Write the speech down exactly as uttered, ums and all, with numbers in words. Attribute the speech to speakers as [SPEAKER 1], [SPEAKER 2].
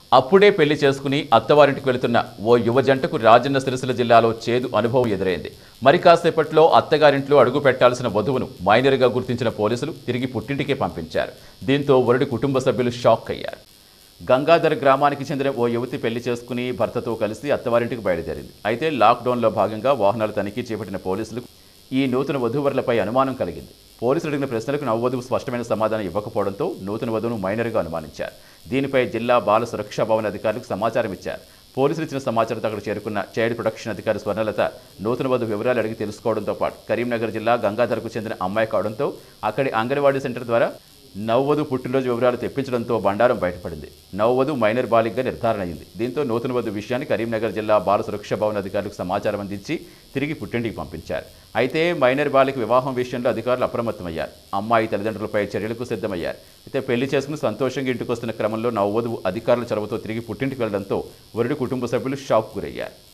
[SPEAKER 1] అప్పుడే పెళ్లి చేసుకుని అత్తవారింటికి వెళుతున్న ఓ యువ జంటకు రాజన్న సిరిసిల్ల జిల్లాలో చేదు అనుభవం ఎదురైంది. మరి కాసేపట్లో అత్తగారింట్లో అడుగు పెట్టాల్సిన వధువును మైనర్గా గుర్తించిన పోలీసులు తిరిగి పుట్టింటికే పంపించారు. దీంతో వరుడి కుటుంబ సభ్యులు షాక్ అయ్యారు. గంగాధర్ గ్రామానికి చెందిన ఓ యువతి పెళ్లి చేసుకుని భర్తతో కలిసి అత్తవారింటికి బయలుదేరింది. అయితే లాక్డౌన్లో భాగంగా వాహనాలు తనిఖీ చేపట్టిన పోలీసులకు ఈ నూతన వధూవరులపై అనుమానం కలిగింది. పోలీసులు అడిగిన ప్రశ్నలకు నవవధువు స్పష్టమైన సమాధానం ఇవ్వకపోవడంతో నూతన వధువును మైనర్గా అనుమానించారు. దీనిపై జిల్లా బాల సురక్షా భవన్ అధికారులకు సమాచారం ఇచ్చారు. పోలీసులు ఇచ్చిన సమాచారంతో అక్కడ చేరుకున్న చైల్డ్ ప్రొటెక్షన్ అధికారి స్వర్ణలత నూతన వధువు వివరాలు అడిగి తెలుసుకోవడంతో పాటు కరీంనగర్ జిల్లా గంగాధర్కు చెందిన అమ్మాయి కావడంతో అక్కడి అంగన్వాడీ సెంటర్ ద్వారా నవవధు పుట్టినరోజు వివరాలు తెప్పించడంతో బండారం బయటపడింది. నవవధు మైనర్ బాలికగా నిర్ధారణ అయింది. దీంతో నూతన వధు విషయాన్ని కరీంనగర్ జిల్లా బాల సురక్షా భవన్ అధికారులకు సమాచారం అందించి తిరిగి పుట్టింటికి పంపించారు. అయితే మైనర్ బాలిక వివాహం విషయంలో అధికారులు అప్రమత్తమయ్యారు. అమ్మాయి తల్లిదండ్రులపై చర్యలకు సిద్ధమయ్యారు. అయితే పెళ్లి చేసుకుని సంతోషంగా ఇంటికి వస్తున్న క్రమంలో నవవధువు అధికారుల చొరవతో తిరిగి పుట్టింటికి వెళ్లడంతో వరుడి కుటుంబ సభ్యులు షాక్ గురయ్యారు.